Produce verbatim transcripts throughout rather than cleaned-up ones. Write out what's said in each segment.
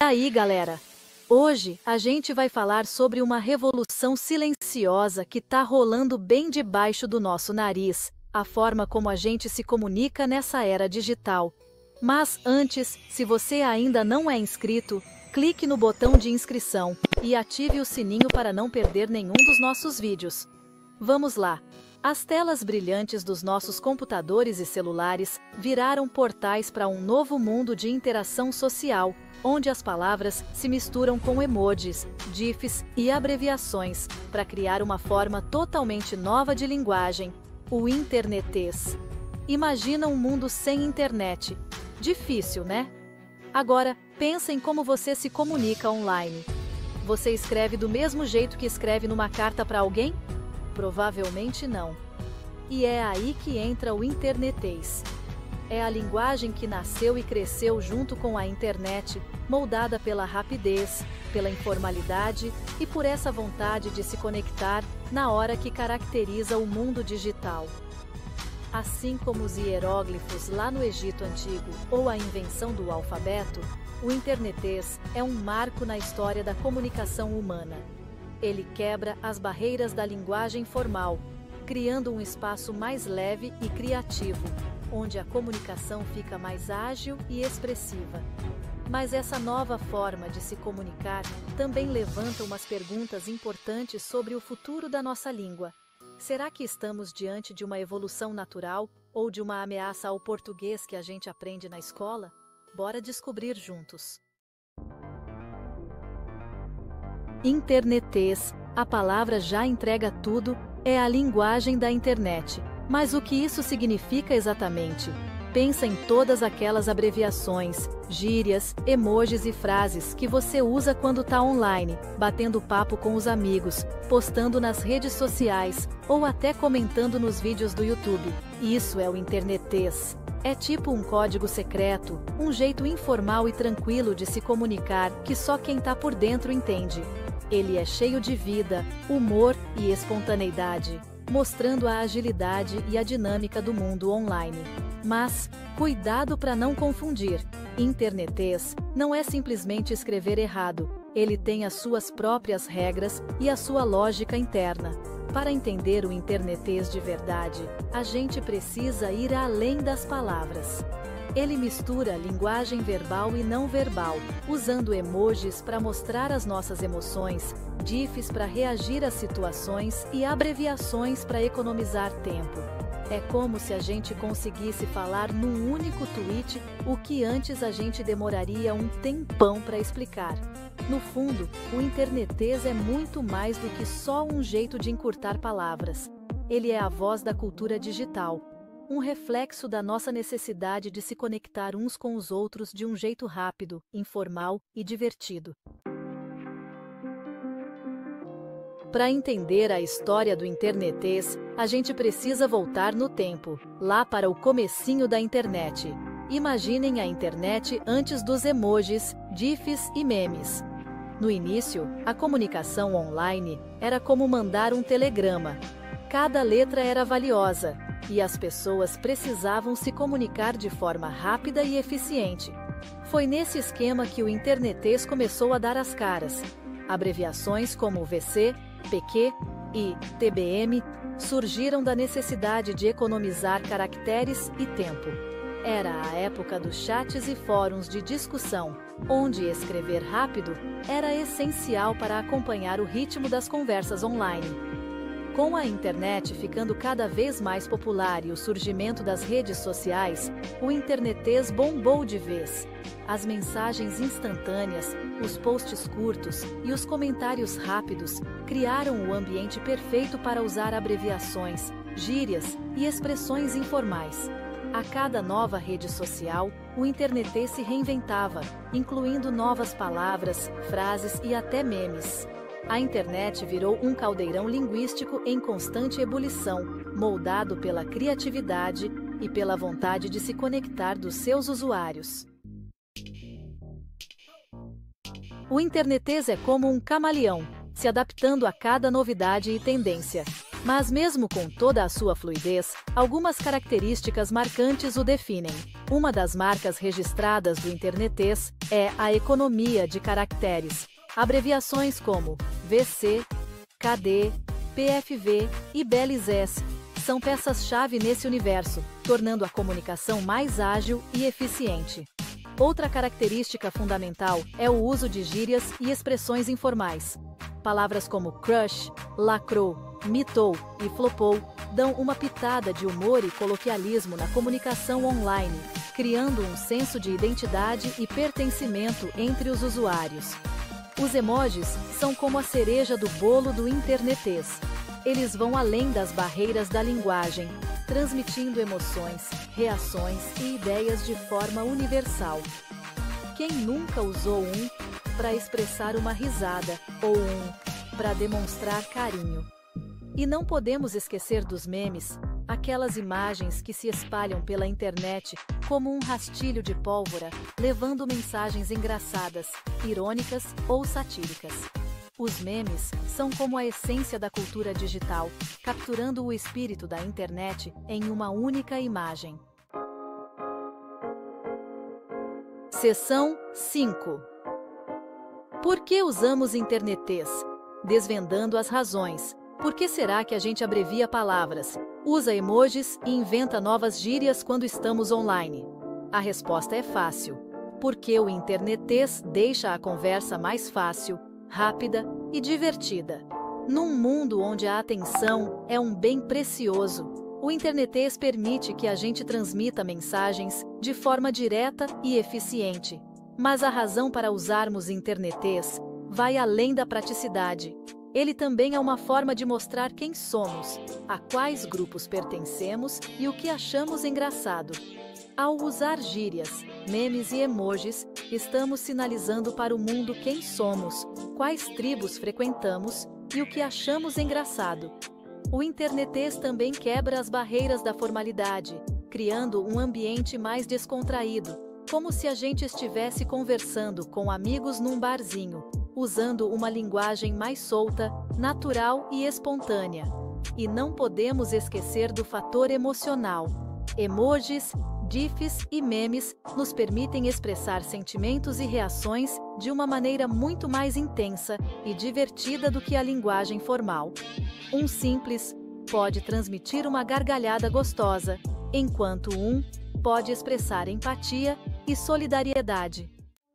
Aí, galera! Hoje, a gente vai falar sobre uma revolução silenciosa que tá rolando bem debaixo do nosso nariz, a forma como a gente se comunica nessa era digital. Mas antes, se você ainda não é inscrito, clique no botão de inscrição e ative o sininho para não perder nenhum dos nossos vídeos. Vamos lá! As telas brilhantes dos nossos computadores e celulares viraram portais para um novo mundo de interação social, onde as palavras se misturam com emojis, GIFs e abreviações, para criar uma forma totalmente nova de linguagem, o internetês. Imagina um mundo sem internet. Difícil, né? Agora, pensa em como você se comunica online. Você escreve do mesmo jeito que escreve numa carta para alguém? Provavelmente não. E é aí que entra o internetês. É a linguagem que nasceu e cresceu junto com a internet, moldada pela rapidez, pela informalidade e por essa vontade de se conectar na hora que caracteriza o mundo digital. Assim como os hieróglifos lá no Egito Antigo ou a invenção do alfabeto, o internetês é um marco na história da comunicação humana. Ele quebra as barreiras da linguagem formal, criando um espaço mais leve e criativo, onde a comunicação fica mais ágil e expressiva. Mas essa nova forma de se comunicar também levanta umas perguntas importantes sobre o futuro da nossa língua. Será que estamos diante de uma evolução natural ou de uma ameaça ao português que a gente aprende na escola? Bora descobrir juntos. Internetês, a palavra já entrega tudo, é a linguagem da internet. Mas o que isso significa exatamente? Pensa em todas aquelas abreviações, gírias, emojis e frases que você usa quando tá online, batendo papo com os amigos, postando nas redes sociais ou até comentando nos vídeos do YouTube. Isso é o internetês. É tipo um código secreto, um jeito informal e tranquilo de se comunicar que só quem tá por dentro entende. Ele é cheio de vida, humor e espontaneidade, mostrando a agilidade e a dinâmica do mundo online. Mas, cuidado para não confundir. Internetês não é simplesmente escrever errado, ele tem as suas próprias regras e a sua lógica interna. Para entender o internetês de verdade, a gente precisa ir além das palavras. Ele mistura linguagem verbal e não verbal, usando emojis para mostrar as nossas emoções, GIFs para reagir às situações e abreviações para economizar tempo. É como se a gente conseguisse falar num único tweet o que antes a gente demoraria um tempão para explicar. No fundo, o internetês é muito mais do que só um jeito de encurtar palavras. Ele é a voz da cultura digital. Um reflexo da nossa necessidade de se conectar uns com os outros de um jeito rápido, informal e divertido. Para entender a história do internetês, a gente precisa voltar no tempo, lá para o comecinho da internet. Imaginem a internet antes dos emojis, GIFs e memes. No início, a comunicação online era como mandar um telegrama. Cada letra era valiosa, e as pessoas precisavam se comunicar de forma rápida e eficiente. Foi nesse esquema que o internetês começou a dar as caras. Abreviações como V C, P Q e T B M surgiram da necessidade de economizar caracteres e tempo. Era a época dos chats e fóruns de discussão, onde escrever rápido era essencial para acompanhar o ritmo das conversas online. Com a internet ficando cada vez mais popular e o surgimento das redes sociais, o internetês bombou de vez. As mensagens instantâneas, os posts curtos e os comentários rápidos criaram o ambiente perfeito para usar abreviações, gírias e expressões informais. A cada nova rede social, o internetês se reinventava, incluindo novas palavras, frases e até memes. A internet virou um caldeirão linguístico em constante ebulição, moldado pela criatividade e pela vontade de se conectar dos seus usuários. O internetês é como um camaleão, se adaptando a cada novidade e tendência. Mas mesmo com toda a sua fluidez, algumas características marcantes o definem. Uma das marcas registradas do internetês é a economia de caracteres. Abreviações como V C, K D, P F V e B L S S são peças-chave nesse universo, tornando a comunicação mais ágil e eficiente. Outra característica fundamental é o uso de gírias e expressões informais. Palavras como crush, lacrou, mitou e flopou dão uma pitada de humor e coloquialismo na comunicação online, criando um senso de identidade e pertencimento entre os usuários. Os emojis são como a cereja do bolo do internetês. Eles vão além das barreiras da linguagem, transmitindo emoções, reações e ideias de forma universal. Quem nunca usou um para expressar uma risada ou um para demonstrar carinho? E não podemos esquecer dos memes, aquelas imagens que se espalham pela internet como um rastilho de pólvora, levando mensagens engraçadas, irônicas ou satíricas. Os memes são como a essência da cultura digital, capturando o espírito da internet em uma única imagem. Seção cinco. Por que usamos internetês? Desvendando as razões. Por que será que a gente abrevia palavras, usa emojis e inventa novas gírias quando estamos online? A resposta é fácil. Porque o internetês deixa a conversa mais fácil, rápida e divertida. Num mundo onde a atenção é um bem precioso, o internetês permite que a gente transmita mensagens de forma direta e eficiente. Mas a razão para usarmos internetês vai além da praticidade. Ele também é uma forma de mostrar quem somos, a quais grupos pertencemos e o que achamos engraçado. Ao usar gírias, memes e emojis, estamos sinalizando para o mundo quem somos, quais tribos frequentamos e o que achamos engraçado. O internetês também quebra as barreiras da formalidade, criando um ambiente mais descontraído, como se a gente estivesse conversando com amigos num barzinho, usando uma linguagem mais solta, natural e espontânea. E não podemos esquecer do fator emocional. Emojis, GIFs e memes nos permitem expressar sentimentos e reações de uma maneira muito mais intensa e divertida do que a linguagem formal. Um simples pode transmitir uma gargalhada gostosa, enquanto um pode expressar empatia e solidariedade.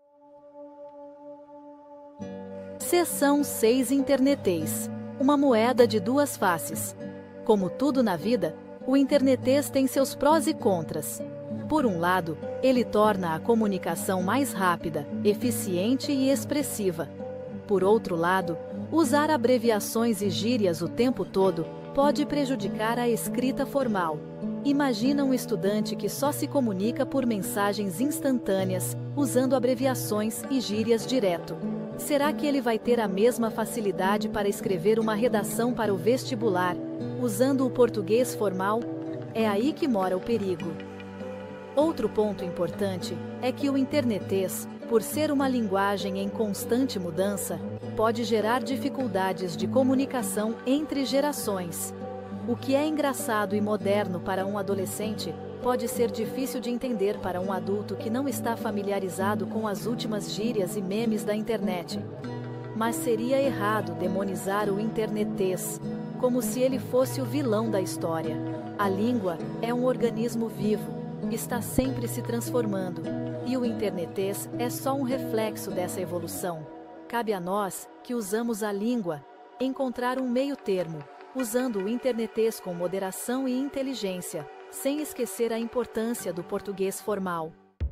Seção seis. Internetês. Uma moeda de duas faces. Como tudo na vida, o internetês tem seus prós e contras. Por um lado, ele torna a comunicação mais rápida, eficiente e expressiva. Por outro lado, usar abreviações e gírias o tempo todo pode prejudicar a escrita formal. Imagina um estudante que só se comunica por mensagens instantâneas, usando abreviações e gírias direto. Será que ele vai ter a mesma facilidade para escrever uma redação para o vestibular, usando o português formal? É aí que mora o perigo. Outro ponto importante é que o internetês, por ser uma linguagem em constante mudança, pode gerar dificuldades de comunicação entre gerações. O que é engraçado e moderno para um adolescente pode ser difícil de entender para um adulto que não está familiarizado com as últimas gírias e memes da internet. Mas seria errado demonizar o internetês, como se ele fosse o vilão da história. A língua é um organismo vivo, está sempre se transformando, e o internetês é só um reflexo dessa evolução. Cabe a nós, que usamos a língua, encontrar um meio termo, usando o internetês com moderação e inteligência, sem esquecer a importância do português formal.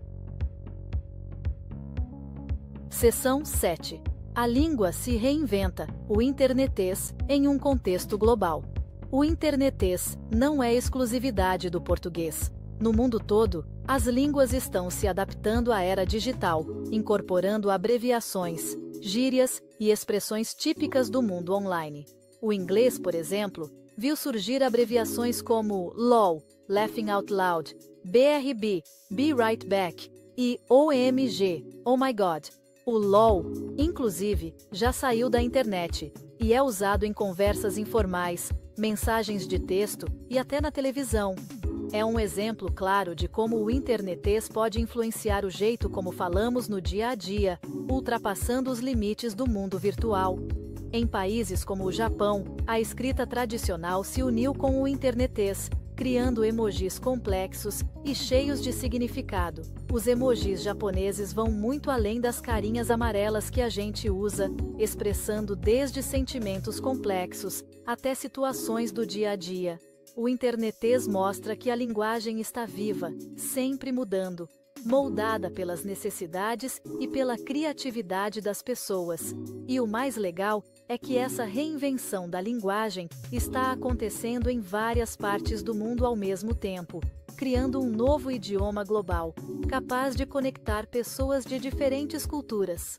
Seção sete. A língua se reinventa, o internetês, em um contexto global. O internetês não é exclusividade do português. No mundo todo, as línguas estão se adaptando à era digital, incorporando abreviações, gírias e expressões típicas do mundo online. O inglês, por exemplo, viu surgir abreviações como LOL, Laughing Out Loud, B R B, Be Right Back, e O M G, Oh My God. O LOL, inclusive, já saiu da internet e é usado em conversas informais, mensagens de texto e até na televisão. É um exemplo claro de como o internetês pode influenciar o jeito como falamos no dia a dia, ultrapassando os limites do mundo virtual. Em países como o Japão, a escrita tradicional se uniu com o internetês, criando emojis complexos e cheios de significado. Os emojis japoneses vão muito além das carinhas amarelas que a gente usa, expressando desde sentimentos complexos até situações do dia a dia. O internetês mostra que a linguagem está viva, sempre mudando, moldada pelas necessidades e pela criatividade das pessoas. E o mais legal é que essa reinvenção da linguagem está acontecendo em várias partes do mundo ao mesmo tempo, criando um novo idioma global, capaz de conectar pessoas de diferentes culturas.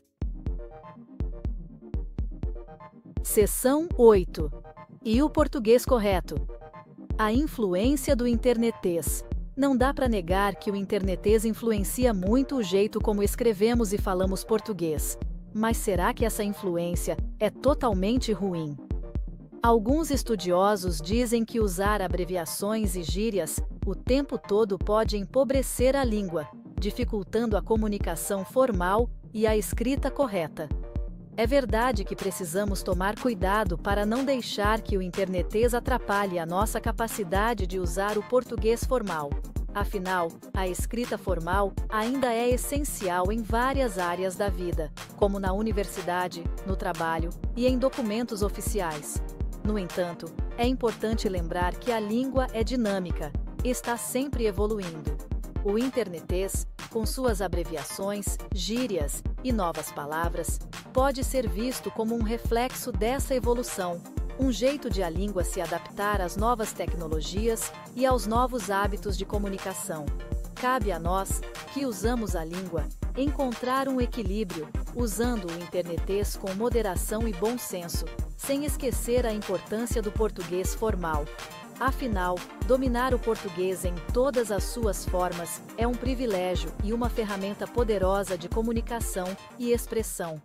Seção oito. E o português correto? A influência do internetês. Não dá para negar que o internetês influencia muito o jeito como escrevemos e falamos português. Mas será que essa influência é totalmente ruim? Alguns estudiosos dizem que usar abreviações e gírias o tempo todo pode empobrecer a língua, dificultando a comunicação formal e a escrita correta. É verdade que precisamos tomar cuidado para não deixar que o internetês atrapalhe a nossa capacidade de usar o português formal. Afinal, a escrita formal ainda é essencial em várias áreas da vida, como na universidade, no trabalho e em documentos oficiais. No entanto, é importante lembrar que a língua é dinâmica, está sempre evoluindo. O internetês, com suas abreviações, gírias e novas palavras, pode ser visto como um reflexo dessa evolução, um jeito de a língua se adaptar às novas tecnologias e aos novos hábitos de comunicação. Cabe a nós, que usamos a língua, encontrar um equilíbrio, usando o internetês com moderação e bom senso, sem esquecer a importância do português formal. Afinal, dominar o português em todas as suas formas é um privilégio e uma ferramenta poderosa de comunicação e expressão.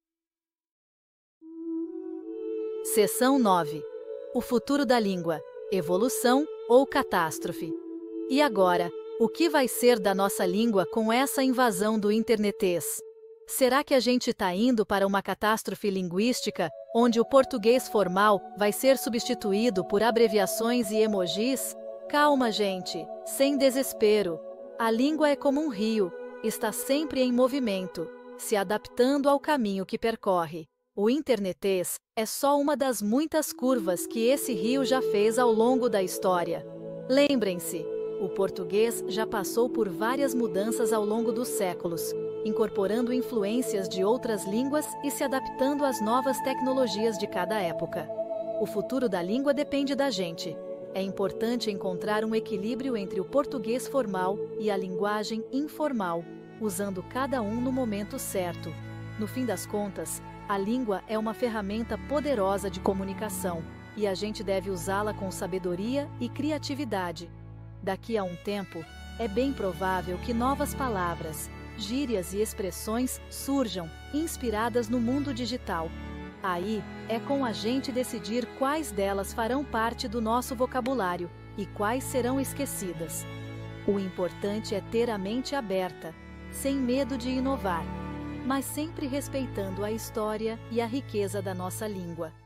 Seção nove. O futuro da língua: evolução ou catástrofe? E agora, o que vai ser da nossa língua com essa invasão do internetês? Será que a gente está indo para uma catástrofe linguística, onde o português formal vai ser substituído por abreviações e emojis? Calma, gente, sem desespero. A língua é como um rio, está sempre em movimento, se adaptando ao caminho que percorre. O internetês é só uma das muitas curvas que esse rio já fez ao longo da história. Lembrem-se, o português já passou por várias mudanças ao longo dos séculos, incorporando influências de outras línguas e se adaptando às novas tecnologias de cada época. O futuro da língua depende da gente. É importante encontrar um equilíbrio entre o português formal e a linguagem informal, usando cada um no momento certo. No fim das contas, a língua é uma ferramenta poderosa de comunicação, e a gente deve usá-la com sabedoria e criatividade. Daqui a um tempo, é bem provável que novas palavras, gírias e expressões surjam, inspiradas no mundo digital. Aí, é com a gente decidir quais delas farão parte do nosso vocabulário e quais serão esquecidas. O importante é ter a mente aberta, sem medo de inovar, mas sempre respeitando a história e a riqueza da nossa língua.